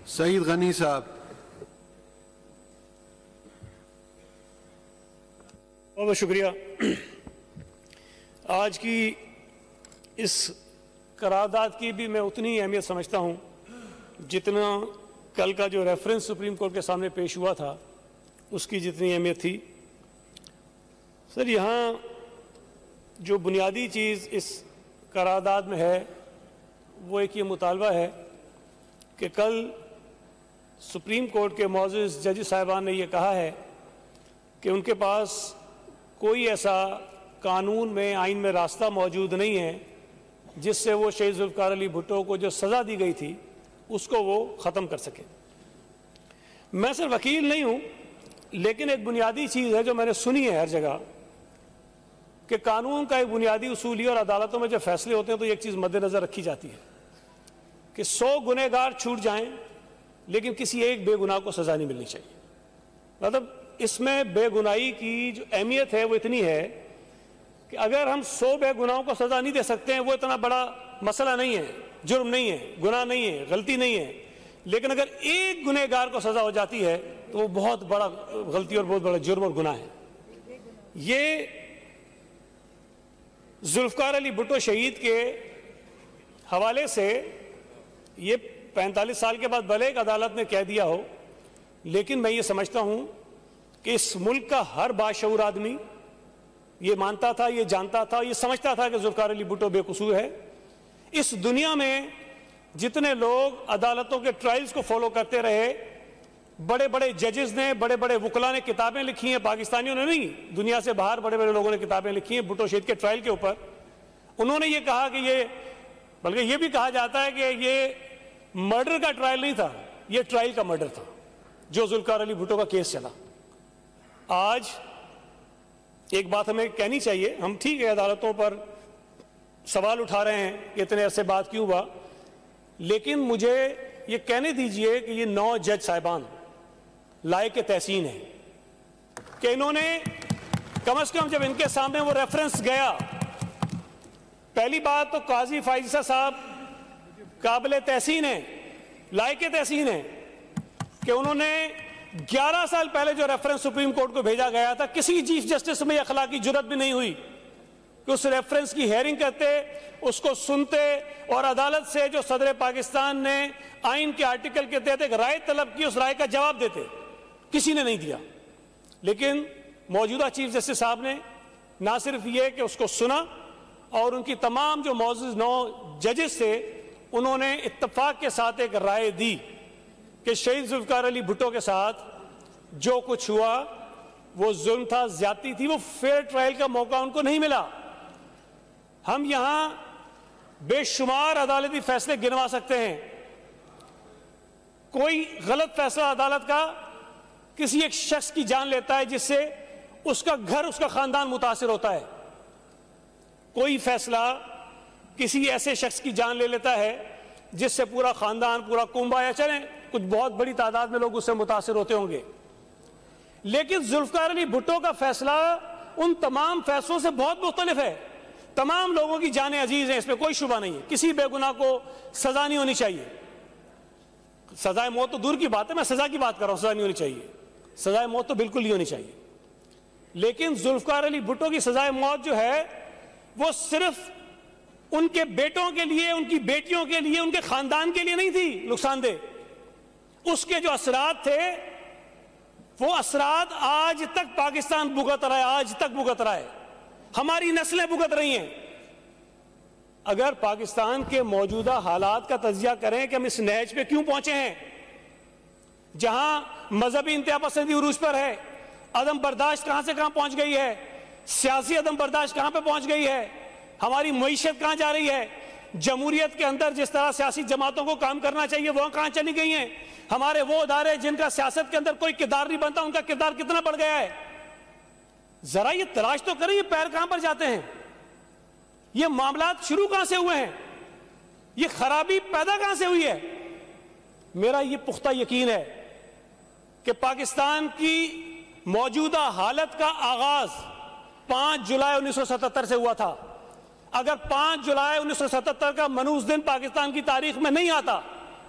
سعید غنی صاحب. بہت بہت شکریہ. آج کی اس قرارداد کی بھی میں اتنی اہمیت سمجھتا ہوں جتنا کل کا جو ریفرنس سپریم کورٹ کے سامنے پیش ہوا تھا اس کی جتنی اہمیت تھی. سر یہاں جو بنیادی چیز اس قرارداد میں ہے وہ ایک یہ مطالبہ ہے کہ کل سپریم کورٹ کے معزز جج صاحبان نے یہ کہا ہے کہ ان کے پاس کوئی ایسا قانون میں آئین میں راستہ موجود نہیں ہے جس سے وہ شہید ذوالفقار علی بھٹو کو جو سزا دی گئی تھی اس کو وہ ختم کر سکے. میں صرف وکیل نہیں ہوں لیکن ایک بنیادی چیز ہے جو میں نے سنی ہے ہر جگہ کہ قانون کا ایک بنیادی اصول یہ اور عدالتوں میں جب فیصلے ہوتے ہیں تو ایک چیز مد نظر رکھی جاتی ہے کہ 100 گنہگار چھوٹ جائیں لیکن کسی ایک بے گناہ کو سزا نہیں ملنی چاہیے. مطلب اس میں بے گناہی کی جو اہمیت ہے وہ اتنی ہے کہ اگر ہم 100 بے گناہوں کو سزا نہیں دے سکتے ہیں وہ اتنا بڑا مسئلہ نہیں ہے, جرم نہیں ہے, گناہ نہیں ہے, غلطی نہیں ہے. لیکن اگر ایک گنہگار کو سزا ہو جاتی ہے تو وہ بہت بڑا غلطی اور بہت بڑا جرم اور گناہ ہے. یہ ذوالفقار علی بھٹو شہید کے حوالے سے یہ 45 سال کے بعد بھلے ایک عدالت نے کہہ دیا ہو لیکن میں یہ سمجھتا ہوں کہ اس ملک کا ہر باشعور آدمی یہ مانتا تھا, یہ جانتا تھا, یہ سمجھتا تھا کہ ذوالفقار علی بھٹو بے قصور ہے. اس دنیا میں جتنے لوگ عدالتوں کے ٹرائلز کو فالو کرتے رہے, بڑے بڑے ججز نے, بڑے بڑے وکلاء نے کتابیں لکھی ہیں, پاکستانیوں نے نہیں, دنیا سے باہر بڑے بڑے لوگوں نے کتابیں لکھی ہیں بھٹو شہید کے ٹرائل کے اوپر. انہوں نے یہ کہا کہ یہ, بلکہ یہ بھی کہا جاتا ہے کہ یہ مرڈر کا ٹرائل نہیں تھا, یہ ٹرائل کا مرڈر تھا جو ذوالفقار علی بھٹو کا کیس چلا. آج ایک بات ہمیں کہنی چاہیے, ہم ٹھیک ہے عدالتوں پر سوال اٹھا رہے ہیں کہ اتنے عرصے بعد کیوں ہوا, لیکن مجھے یہ کہنے دیجئے کہ یہ 9 جج صاحبان لائق تحسین ہیں کہ انہوں نے کم از کم جب ان کے سامنے وہ ریفرنس گیا, پہلی بات تو قاضی فائزہ صاحب قابل تحسین ہیں, لائق تحسین ہیں کہ انہوں نے 11 سال پہلے جو ریفرنس سپریم کورٹ کو بھیجا گیا تھا, کسی چیف جسٹس میں اخلاقی جرات بھی نہیں ہوئی کہ اس ریفرنس کی ہیئرنگ کرتے, اس کو سنتے اور عدالت سے جو صدر پاکستان نے آئین کے آرٹیکل کے تحت ایک رائے طلب کی اس رائے کا جواب دیتے. کسی نے نہیں دیا. لیکن موجودہ چیف جسٹس صاحب نے نہ صرف یہ کہ اس کو سنا اور ان کی تمام جو معزز 9 ججز تھے انہوں نے اتفاق کے ساتھ ایک رائے دی کہ شہید ذوالفقار علی بھٹو کے ساتھ جو کچھ ہوا وہ ظلم تھا, زیادتی تھی, وہ فیئر ٹرائل کا موقع ان کو نہیں ملا. ہم یہاں بے شمار عدالتی فیصلے گنوا سکتے ہیں, کوئی غلط فیصلہ عدالت کا کسی ایک شخص کی جان لیتا ہے جس سے اس کا گھر, اس کا خاندان متاثر ہوتا ہے. کوئی فیصلہ کسی ایسے شخص کی جان لے لیتا ہے جس سے پورا خاندان, پورا کنبہ, یا چلیں کچھ بہت بڑی تعداد میں لوگ اس سے متاثر ہوتے ہوں گے. لیکن ذوالفقار علی بھٹو کا فیصلہ ان تمام فیصلوں سے بہت مختلف ہے. تمام لوگوں کی جانیں عزیز ہیں, اس میں کوئی شبہ نہیں ہے. کسی بے گناہ کو سزا نہیں ہونی چاہیے. سزائے موت تو دور کی بات ہے, میں سزا کی بات کر رہا ہوں, سزا نہیں ہونی چاہیے. سزائے موت تو بالکل نہیں ہونی چاہیے. لیکن ذوالفقار علی بھٹو کی سزائے موت جو ہے وہ صرف ان کے بیٹوں کے لیے, ان کی بیٹیوں کے لیے, ان کے خاندان کے لیے نہیں تھی نقصان دہ. اس کے جو اثرات تھے وہ اثرات آج تک پاکستان بھگت رہا ہے, آج تک بھگت رہا ہے, ہماری نسلیں بھگت رہی ہیں. اگر پاکستان کے موجودہ حالات کا تجزیہ کریں کہ ہم اس نہج پہ کیوں پہنچے ہیں جہاں مذہبی انتہا پسندی عروج پر ہے, عدم برداشت کہاں سے کہاں پہنچ گئی ہے, سیاسی عدم برداشت کہاں پہ پہنچ گئی ہے, ہماری معیشت کہاں جا رہی ہے, جمہوریت کے اندر جس طرح سیاسی جماعتوں کو کام کرنا چاہیے وہ کہاں چلی گئی ہیں, ہمارے وہ ادارے جن کا سیاست کے اندر کوئی کردار نہیں بنتا ان کا کردار کتنا بڑھ گیا ہے. ذرا یہ تلاش تو کریں یہ پیر کہاں پر جاتے ہیں, یہ معاملات شروع کہاں سے ہوئے ہیں, یہ خرابی پیدا کہاں سے ہوئی ہے. میرا یہ پختہ یقین ہے کہ پاکستان کی موجودہ حالت کا آغاز 5 جولائی 1977 سے ہوا تھا. اگر 5 جولائی 1977 کا منحوس دن پاکستان کی تاریخ میں نہیں آتا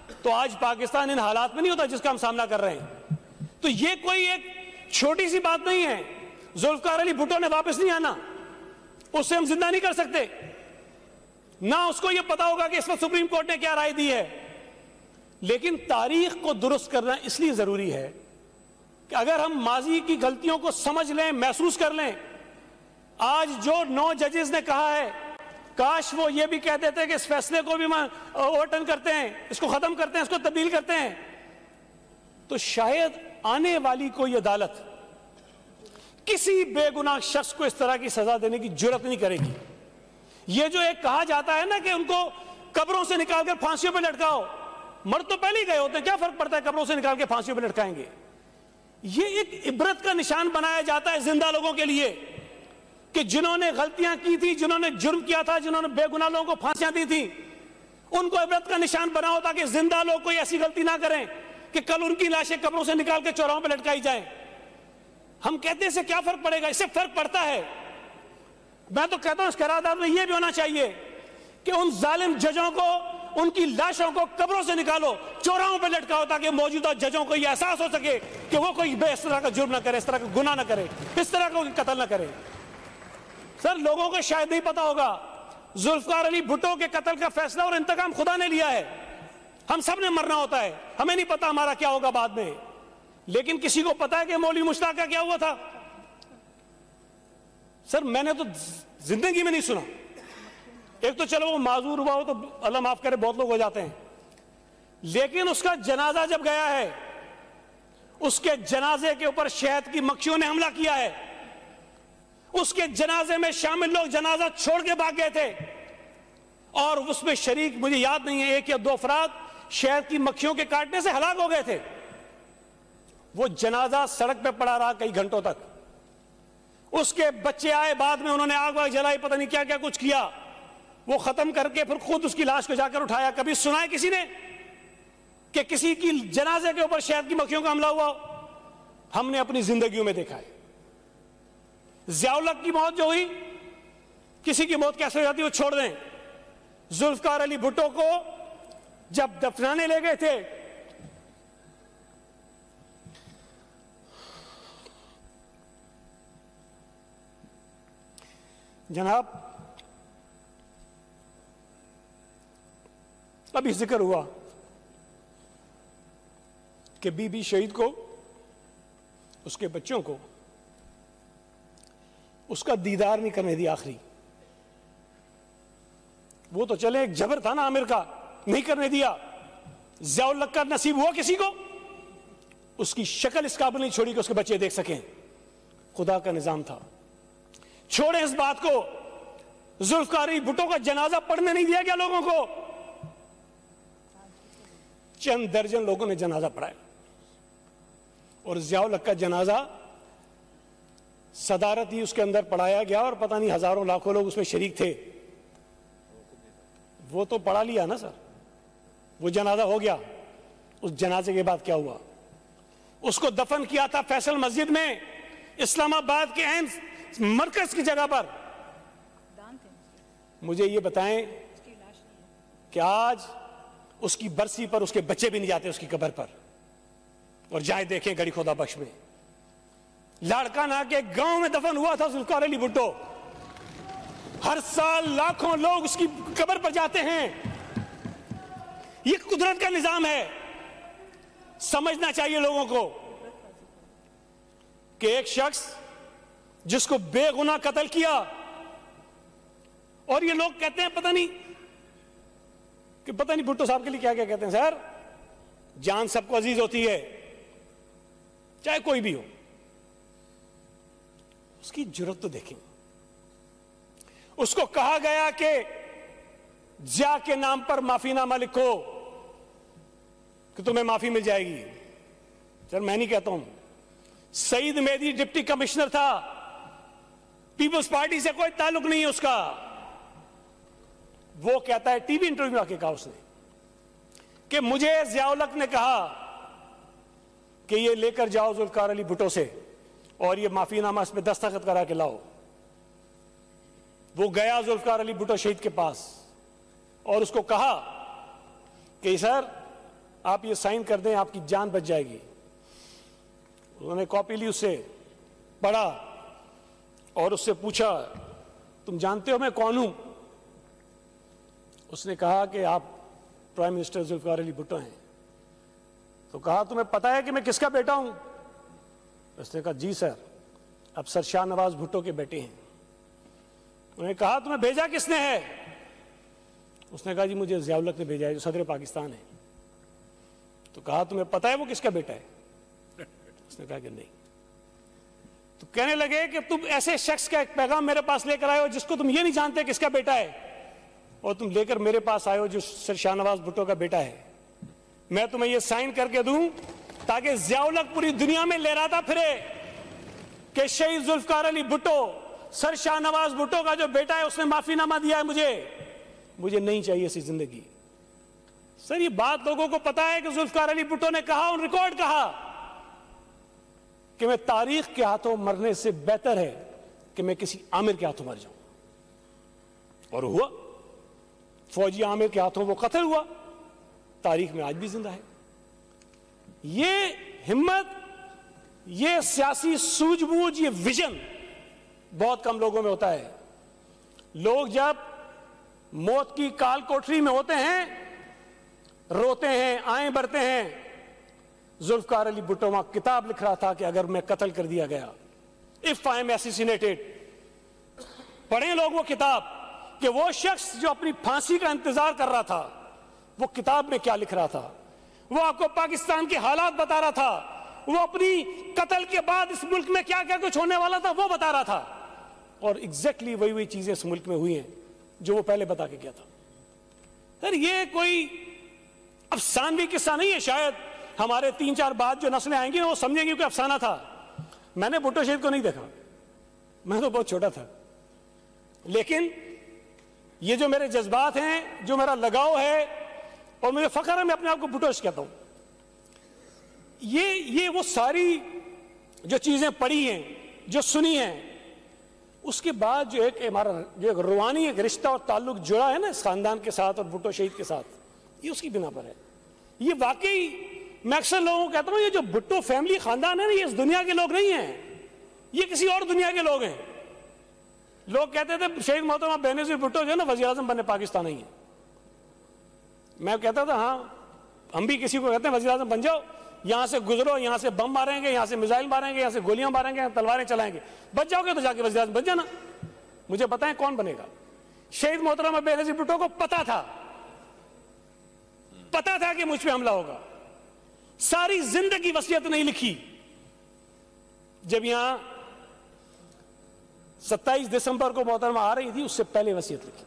تو آج پاکستان ان حالات میں نہیں ہوتا جس کا ہم سامنا کر رہے ہیں. تو یہ کوئی ایک چھوٹی سی بات نہیں ہے. ذوالفقار علی بھٹو نے واپس نہیں آنا, اس سے ہم زندہ نہیں کر سکتے. نہ اس کو یہ پتا ہوگا کہ اس وقت سپریم کورٹ نے کیا رائے دی ہے. لیکن تاریخ کو درست کرنا اس لیے ضروری ہے کہ اگر ہم ماضی کی غلطیوں کو سمجھ لیں, محسوس کر لیں. آج جو 9 ججز نے کہا ہے, کاش وہ یہ بھی کہہ دیتے کہ اس فیصلے کو بھی اوورٹرن کرتے ہیں, اس کو ختم کرتے ہیں, اس کو تبدیل کرتے ہیں, تو شاید آنے والی کوئی عدالت کسی بے گناہ شخص کو اس طرح کی سزا دینے کی جرات نہیں کرے گی. یہ جو ایک کہا جاتا ہے نا کہ ان کو قبروں سے نکال کر پھانسیوں پہ لٹکاؤ, مر تو پہلے ہی گئے ہوتے ہیں, کیا فرق پڑتا ہے قبروں سے نکال کے پھانسیوں پہ لٹکائیں گے. یہ ایک عبرت کا نشان بنایا جاتا ہے زندہ لوگوں کے لیے کہ جنہوں نے غلطیاں کی تھی, جنہوں نے جرم کیا تھا, جنہوں نے بے گناہ لوگوں کو پھانسیاں دی تھی, ان کو عبرت کا نشان بناؤ تاکہ زندہ لوگ کوئی ایسی غلطی نہ کریں کہ کل ان کی لاشیں قبروں سے نکال کے چوراہوں پہ لٹکائی جائیں. ہم کہتے ہیں اس سے کیا فرق پڑے گا؟ اس سے فرق پڑتا ہے. میں تو کہتا ہوں اس قرارداد میں یہ بھی ہونا چاہیے کہ ان ظالم ججوں کو, ان کی لاشوں کو قبروں سے نکالو, چوراہوں پہ لٹکاؤ, تاکہ موجودہ ججوں کو یہ احساس ہو سکے کہ وہ کوئی اس طرح کا جرم نہ کرے, اس طرح کا گناہ نہ کرے, اس طرح کا قتل نہ کرے. سر, لوگوں کو شاید نہیں پتا ہوگا ذوالفقار علی بھٹو کے قتل کا فیصلہ اور انتقام خدا نے لیا ہے. ہم سب نے مرنا ہوتا ہے, ہمیں نہیں پتا ہمارا کیا ہوگا بعد میں. لیکن کسی کو پتا ہے کہ مولوی مشتاق کا کیا ہوا تھا؟ سر, میں نے تو زندگی میں نہیں سنا. ایک تو چلو وہ معذور ہوا ہو تو اللہ معاف کرے, بہت لوگ ہو جاتے ہیں, لیکن اس کا جنازہ جب گیا ہے, اس کے جنازے کے اوپر شہد کی مکھیوں نے حملہ کیا ہے. اس کے جنازے میں شامل لوگ جنازہ چھوڑ کے بھاگ گئے تھے, اور اس میں شریک مجھے یاد نہیں ہے 1 یا 2 افراد شہد کی مکھیوں کے کاٹنے سے ہلاک ہو گئے تھے. وہ جنازہ سڑک پہ پڑا رہا کئی گھنٹوں تک. اس کے بچے آئے بعد میں, انہوں نے آگ واگ جلائی, پتہ نہیں کیا کیا کچھ کیا. وہ ختم کر کے پھر خود اس کی لاش کو جا کر اٹھایا. کبھی سنا ہے کسی نے کہ کسی کی جنازے کے اوپر شہد کی مکھیوں کا حملہ ہوا ہو؟ ہم نے اپنی زندگیوں میں دیکھا ہے. ضیاء الحق کی موت جو ہوئی, کسی کی موت کیسے ہو جاتی ہے وہ چھوڑ دیں. ذوالفقار علی بھٹو کو جب دفنانے لے گئے تھے, جناب ابھی ذکر ہوا کہ بی بی شہید کو, اس کے بچوں کو اس کا دیدار نہیں کرنے دیا آخری. وہ تو چلے, ایک جبر تھا نا عامر کا, نہیں کرنے دیا. ضیاء الحق کا نصیب ہوا کسی کو, اس کی شکل اس قابل نہیں چھوڑی کہ اس کے بچے دیکھ سکیں. خدا کا نظام تھا. چھوڑیں اس بات کو, ذوالفقار علی بھٹو کا جنازہ پڑھنے نہیں دیا گیا لوگوں کو. چند درجن لوگوں نے جنازہ پڑھایا, اور ضیاء الحق کا جنازہ صدارتی اس کے اندر پڑھایا گیا, اور پتہ نہیں ہزاروں لاکھوں لوگ اس میں شریک تھے. وہ تو پڑھا لیا نا سر, وہ جنازہ ہو گیا. اس جنازے کے بعد کیا ہوا؟ اس کو دفن کیا تھا فیصل مسجد میں, اسلام آباد کے عین مرکز کی جگہ پر. مجھے یہ بتائیں کہ آج اس کی برسی پر اس کے بچے بھی نہیں جاتے اس کی قبر پر, اور جائیں دیکھیں گڑی خدا بخش میں لاڑکانہ کے گاؤں میں دفن ہوا تھا ذوالفقار علی بھٹو. ہر سال لاکھوں لوگ اس کی قبر پر جاتے ہیں. یہ قدرت کا نظام ہے. سمجھنا چاہیے لوگوں کو کہ ایک شخص جس کو بے گناہ قتل کیا, اور یہ لوگ کہتے ہیں پتہ نہیں بھٹو صاحب کے لیے کیا کیا کہتے ہیں. سر, جان سب کو عزیز ہوتی ہے, چاہے کوئی بھی ہو. اس کی جرات تو دیکھیں. اس کو کہا گیا کہ ضیاء کے نام پر معافی نامہ لکھو کہ تمہیں معافی مل جائے گی. سر, میں نہیں کہتا ہوں. سعید مہدی ڈپٹی کمشنر تھا, پیپلز پارٹی سے کوئی تعلق نہیں ہے اس کا. وہ کہتا ہے, ٹی وی انٹرویو میں آ کے کہا اس نے کہ مجھے ضیاء الحق نے کہا کہ یہ لے کر جاؤ ذوالفقار علی بھٹو سے, اور یہ معافی نامہ اس پہ دستخط کرا کے لاؤ. وہ گیا ذوالفقار علی بھٹو شہید کے پاس, اور اس کو کہا کہ سر آپ یہ سائن کر دیں آپ کی جان بچ جائے گی۔ انہوں نے کاپی لی، اس سے پڑھا اور اس سے پوچھا تم جانتے ہو میں کون ہوں؟ اس نے کہا کہ آپ پرائم منسٹر ذوالفقار علی بھٹو ہیں۔ تو کہا تمہیں پتا ہے کہ میں کس کا بیٹا ہوں؟ اس نے کہا جی سر، اب سر شاہ نواز بھٹو کے بیٹے ہیں۔ انہوں نے کہا تمہیں بھیجا کس نے ہے؟ اس نے کہا جی مجھے ضیاء الحق نے بھیجا ہے جو صدر پاکستان ہے۔ تو کہا تمہیں پتا ہے وہ کس کا بیٹا ہے؟ اس نے کہا کہ نہیں۔ تو کہنے لگے کہ تم ایسے شخص کا ایک پیغام میرے پاس لے کر آئے ہو جس کو تم یہ نہیں جانتے کس کا بیٹا ہے، اور تم لے کر میرے پاس آئے ہو جو سر شاہ نواز بھٹو کا بیٹا ہے۔ میں تمہیں یہ سائن کر کے دوں تاکہ ضیاء الحق پوری دنیا میں لہراتا پھرے کہ شہید ذوالفقار علی بھٹو سر شاہ نواز بھٹو کا جو بیٹا ہے اس نے معافی نامہ دیا ہے۔ مجھے نہیں چاہیے ایسی زندگی۔ سر یہ بات لوگوں کو پتا ہے کہ ذوالفقار علی بھٹو نے کہا، ان ریکارڈ کہا کہ میں تاریخ کے ہاتھوں مرنے سے بہتر ہے کہ میں کسی عامر کے ہاتھوں مر جاؤں، اور ہوا۔ فوجی عامر کے ہاتھوں وہ قتل ہوا، تاریخ میں آج بھی زندہ ہے۔ یہ ہمت، یہ سیاسی سوجھ بوجھ، یہ ویژن بہت کم لوگوں میں ہوتا ہے۔ لوگ جب موت کی کال کوٹری میں ہوتے ہیں روتے ہیں، آئیں بھرتے ہیں۔ ذوالفقار علی بھٹو وہاں کتاب لکھ رہا تھا کہ اگر میں قتل کر دیا گیا، if I am assassinated، پڑھیں لوگ وہ کتاب کہ وہ شخص جو اپنی پھانسی کا انتظار کر رہا تھا وہ کتاب میں کیا لکھ رہا تھا، وہ آپ کو پاکستان کے حالات بتا رہا تھا، وہ اپنی قتل کے بعد اس ملک میں کیا کیا کچھ ہونے والا تھا وہ بتا رہا تھا، اور ایگزیکٹلی وہی چیزیں اس ملک میں ہوئی ہیں جو وہ پہلے بتا کے گیا تھا۔ سر یہ کوئی افسانوی قصہ نہیں ہے۔ شاید ہمارے 3-4 بعد جو نسلیں آئیں گی وہ سمجھیں گی کہ افسانہ تھا۔ میں نے بھٹو شہید کو نہیں دیکھا، میں تو بہت چھوٹا تھا، لیکن یہ جو میرے جذبات ہیں، جو میرا لگاؤ ہے اور مجھے فخر ہے، میں اپنے آپ کو بھٹوش کہتا ہوں۔ یہ وہ ساری جو چیزیں پڑھی ہیں، جو سنی ہیں، اس کے بعد جو ہمارا جو ایک روحانی ایک رشتہ اور تعلق جڑا ہے نا اس خاندان کے ساتھ اور بھٹو شہید کے ساتھ، یہ اس کی بنا پر ہے۔ یہ واقعی میں اکثر لوگوں کو کہتا ہوں یہ جو بھٹو فیملی خاندان ہے نا، یہ اس دنیا کے لوگ نہیں ہیں، یہ کسی اور دنیا کے لوگ ہیں۔ لوگ کہتے تھے شہید محترمہ بینظیر بھٹو جو ہے نا وزیر اعظم بننے پاکستان ہی ہے۔ میں کہتا تھا ہاں ہم بھی کسی کو کہتے ہیں وزیر اعظم بن جاؤ، یہاں سے گزرو، یہاں سے بم ماریں گے، یہاں سے میزائل ماریں گے، یہاں سے گولیاں ماریں گے، تلواریں چلائیں گے، بچ جاؤ گے تو جا کے وزیر اعظم بن جانا۔ مجھے بتائیں کون بنے گا؟ شہید محترمہ بینظیر بھٹو کو پتا تھا کہ مجھ پہ حملہ ہوگا، ساری زندگی وصیت نہیں لکھی۔ جب یہاں 27 دسمبر کو محترمہ آ رہی تھی اس سے پہلے وصیت لکھی،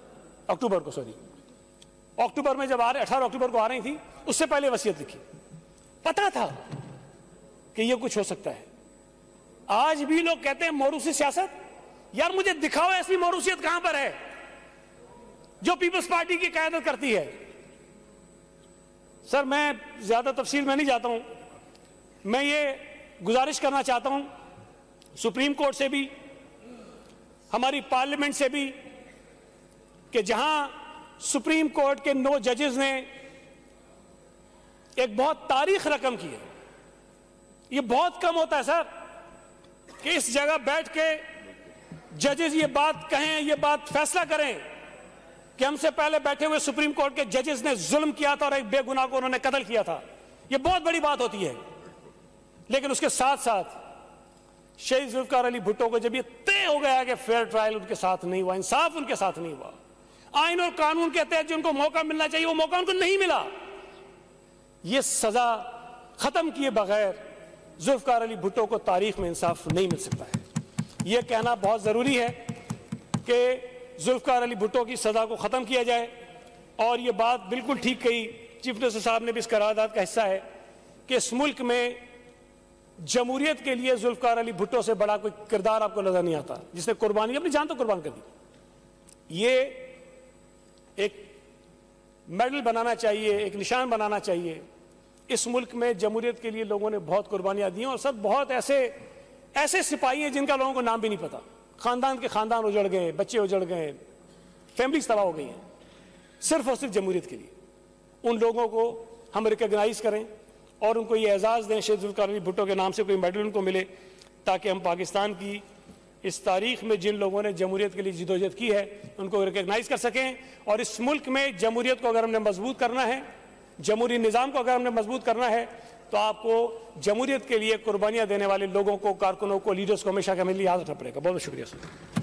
اکتوبر میں جب 18 اکتوبر کو آ رہی تھی اس سے پہلے وصیت لکھی۔ پتا تھا کہ یہ کچھ ہو سکتا ہے۔ آج بھی لوگ کہتے ہیں موروثی سیاست، یار مجھے دکھاؤ ایسی موروثیت کہاں پر ہے جو پیپلز پارٹی کی قیادت کرتی ہے۔ سر میں زیادہ تفصیل میں نہیں جاتا ہوں، میں یہ گزارش کرنا چاہتا ہوں سپریم کورٹ سے بھی، ہماری پارلیمنٹ سے بھی، کہ جہاں سپریم کورٹ کے 9 ججز نے ایک بہت تاریخ رقم کی ہے۔ یہ بہت کم ہوتا ہے سر کہ اس جگہ بیٹھ کے ججز یہ بات کہیں، یہ بات فیصلہ کریں کہ ہم سے پہلے بیٹھے ہوئے سپریم کورٹ کے ججز نے ظلم کیا تھا اور ایک بے گناہ کو انہوں نے قتل کیا تھا۔ یہ بہت بڑی بات ہوتی ہے، لیکن اس کے ساتھ ساتھ شہید ذوالفقار علی بھٹو کو جب یہ طے ہو گیا کہ فیئر ٹرائل ان کے ساتھ نہیں ہوا، انصاف ان کے ساتھ نہیں ہوا، آئین اور قانون کے تحت جو ان کو موقع ملنا چاہیے وہ موقع ان کو نہیں ملا، یہ سزا ختم کیے بغیر ذوالفقار علی بھٹو کو تاریخ میں انصاف نہیں مل سکتا ہے۔ یہ کہنا بہت ضروری ہے کہ ذوالفقار علی بھٹو کی سزا کو ختم کیا جائے، اور یہ بات بالکل ٹھیک کہی چیف منسٹر صاحب نے بھی اس قرارداد کا حصہ ہے کہ اس ملک میں جمہوریت کے لیے ذوالفقار علی بھٹو سے بڑا کوئی کردار آپ کو نظر نہیں آتا، جس نے قربانی اپنی جان تو قربان کر دی۔ یہ ایک میڈل بنانا چاہیے، ایک نشان بنانا چاہیے۔ اس ملک میں جمہوریت کے لیے لوگوں نے بہت قربانیاں دی ہیں، اور سب بہت ایسے سپاہی ہیں جن کا لوگوں کو نام بھی نہیں پتا، خاندان کے خاندان اجڑ گئے، بچے اجڑ گئے، فیملیز تباہ ہو گئی ہیں صرف اور صرف جمہوریت کے لیے۔ ان لوگوں کو ہم ریکگنائز کریں اور ان کو یہ اعزاز دیں، شہید ذوالفقار علی بھٹو کے نام سے کوئی میڈل ان کو ملے، تاکہ ہم پاکستان کی اس تاریخ میں جن لوگوں نے جمہوریت کے لیے جدوجہد کی ہے ان کو ریکگنائز کر سکیں۔ اور اس ملک میں جمہوریت کو اگر ہم نے مضبوط کرنا ہے، جمہوری نظام کو اگر ہم نے مضبوط کرنا ہے، تو آپ کو جمہوریت کے لیے قربانیاں دینے والے لوگوں کو، کارکنوں کو، لیڈرز کو ہمیشہ کا میرے لیے یاد رکھنا پڑے گا۔ بہت بہت شکریہ سر۔